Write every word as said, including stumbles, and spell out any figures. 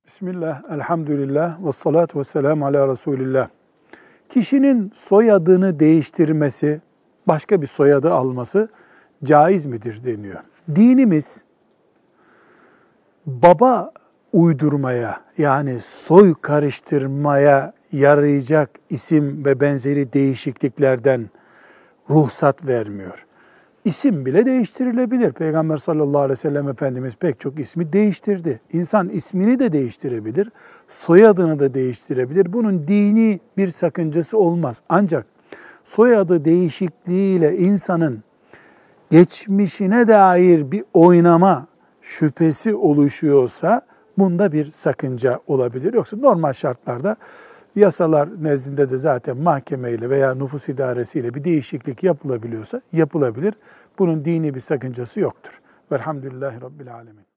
Bismillah, elhamdülillah, ve salatu ve selamu ala Resulillah. Kişinin soyadını değiştirmesi, başka bir soyadı alması caiz midir deniyor. Dinimiz baba uydurmaya, yani soy karıştırmaya yarayacak isim ve benzeri değişikliklerden ruhsat vermiyor. İsim bile değiştirilebilir. Peygamber sallallahu aleyhi ve sellem Efendimiz pek çok ismi değiştirdi. İnsan ismini de değiştirebilir, soyadını da değiştirebilir. Bunun dini bir sakıncası olmaz. Ancak soyadı değişikliğiyle insanın geçmişine dair bir oynama şüphesi oluşuyorsa bunda bir sakınca olabilir. Yoksa normal şartlarda yasalar nezdinde de zaten mahkemeyle veya nüfus idaresiyle bir değişiklik yapılabiliyorsa yapılabilir. Bunun dini bir sakıncası yoktur. Velhamdülillahi Rabbil Alemin.